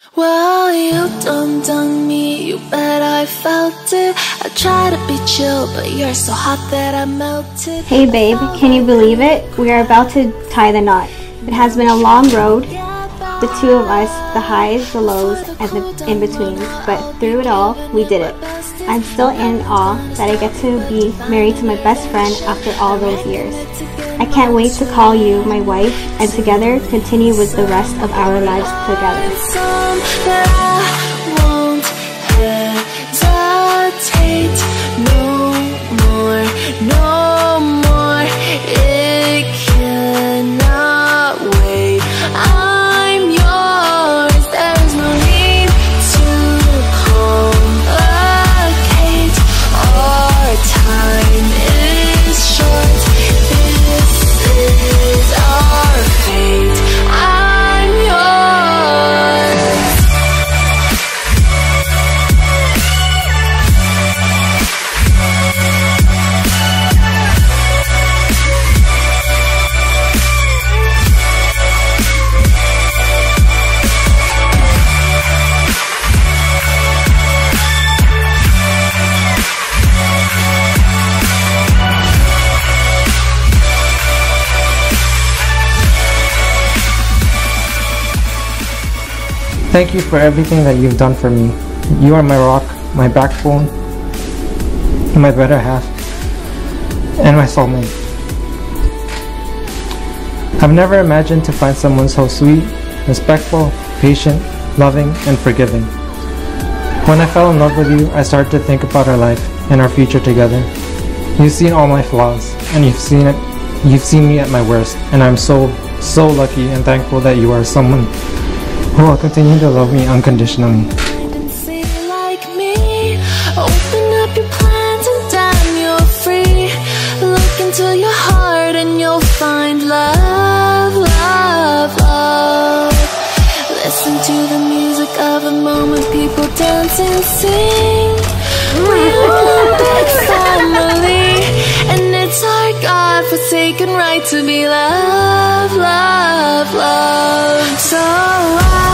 Well, you done me, you bet I felt it. I try to be chill, but you're so hot that I melted. Hey babe, can you believe it? We are about to tie the knot. It has been a long road, the two of us, the highs, the lows, and the in-betweens, but through it all, we did it. I'm still in awe that I get to be married to my best friend after all those years. I can't wait to call you my wife and together continue with the rest of our lives together. Thank you for everything that you've done for me. You are my rock, my backbone, my better half, and my soulmate. I've never imagined to find someone so sweet, respectful, patient, loving, and forgiving. When I fell in love with you, I started to think about our life and our future together. You've seen all my flaws, and you've seen me at my worst, and I'm so lucky and thankful that you are someone who will continue to love me unconditionally. Open up your plans and damn, you're free. Look into your heart and you'll find love, love, love. Listen to the music of the moment, people dance and sing. We're one big family, and it's our God-forsaken right to be loved, loved, loved. So